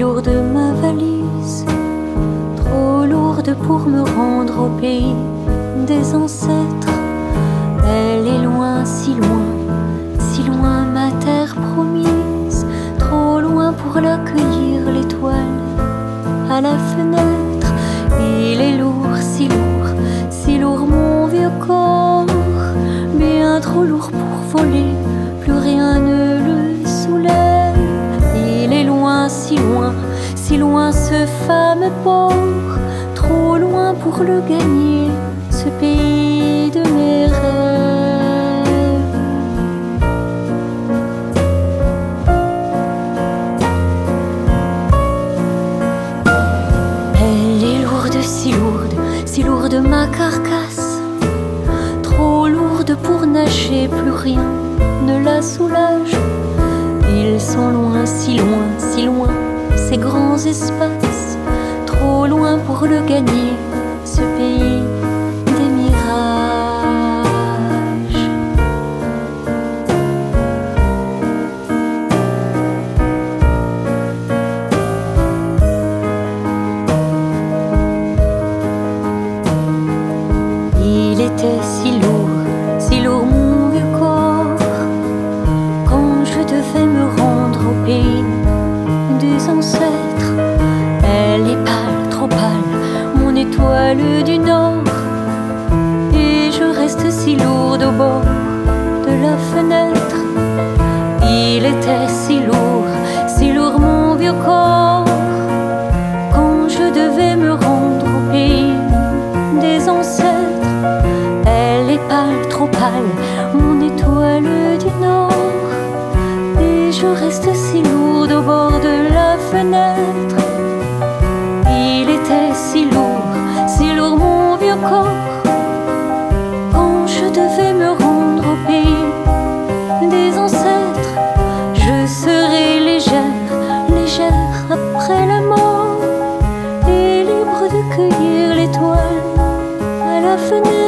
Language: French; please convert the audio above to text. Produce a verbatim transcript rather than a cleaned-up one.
lourde ma valise, trop lourde pour me rendre au pays des ancêtres. Elle est loin, si loin, si loin ma terre promise, trop loin pour l'accueillir l'étoile à la fenêtre. Il est lourd, si lourd, si lourd mon vieux corps, bien trop lourd pour voler, plus rien ne le soulève. Il est loin, si loin, si loin ce fameux port, trop loin pour le gagner, ce pays de mes rêves. Elle est lourde, si lourde, si lourde ma carcasse, trop lourde pour nager, plus rien ne la soulage. Ils sont loin, si loin, si loin, ces grands espaces, trop loin pour le gagner, ce pays des mirages. Il était si lourd, si lourd mon vieux corps, quand je devais me rendre au pays des ancêtres. Elle est pâle, trop pâle, mon étoile du nord, et je reste si lourde au bord de la fenêtre. Il était si lourd, si lourd mon vieux corps, quand je devais me rendre au pays des ancêtres. Elle est pâle, trop pâle, mon étoile du nord, et je reste si lourde au bord de la fenêtre. Il était si lourd, si lourd mon vieux corps, quand je devais me rendre au pays des ancêtres. Je serai légère, légère après la mort, et libre de cueillir l'étoile à la fenêtre.